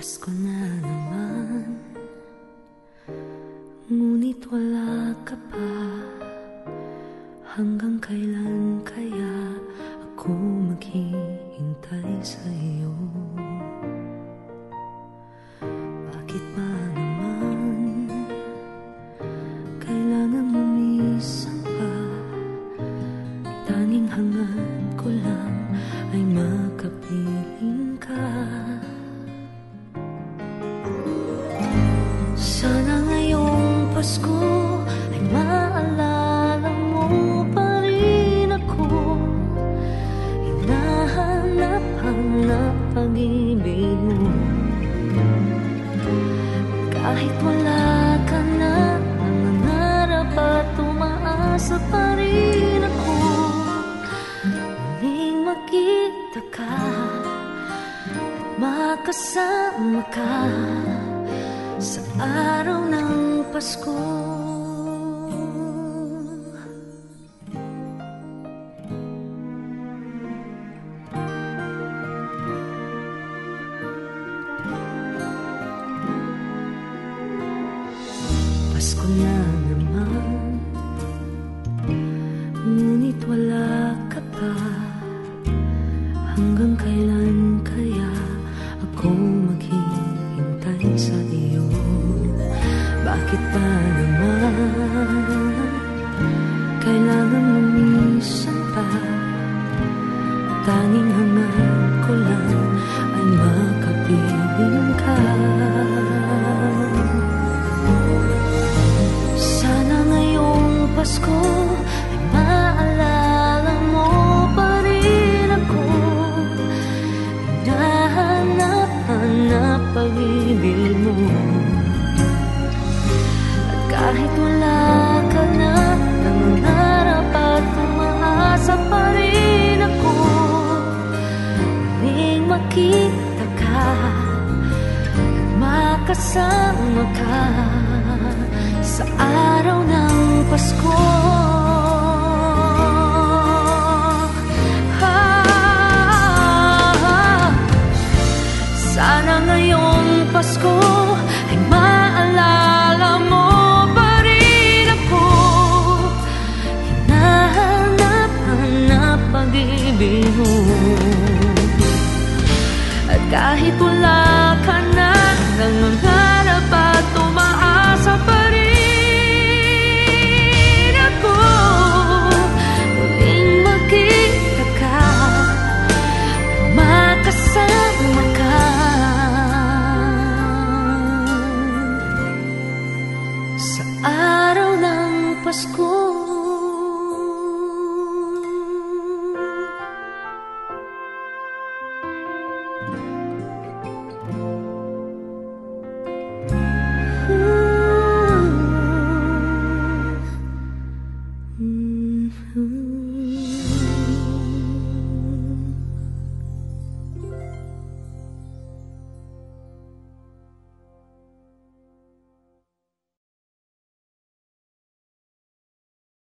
Pasko na naman, ngunit wala ka pa. Hanggang kailan kaya ako maghihintay sa iyo? Bakit ba naman kailangan mo minsan pa? Tanging hangad ko lang ay makapiling ka. Sana ngayong Pasko ay maalala mo pa rin ako. Hinahanap-hanap pag-ibig mo. Kahit wala ka na, nangangarap at umaasa pa rin ako. Muling makita ka at makasama ka sa araw ng Pasko. Pasko na naman, ngunit wala ka pa. Hanggang kailan kaya ako maghihintay sa iyo? Bakit ba naman kailangan mo minsan pa? Tanging hangad ko lang ay makapiling ka. Sana ngayong Pasko ay maalala mo pa rin ako. Hinahanap-hanap pag-ibig mo. Kahit wala ka na, nangangarap at umaasa pa rin ako. Muling makita ka at makasama ka sa araw ng Pasko. Sana ngayong Pasko ay maalala mo pa rin ako. Hinahanap-hanap pag-ibig mo. At kahit wala ka na,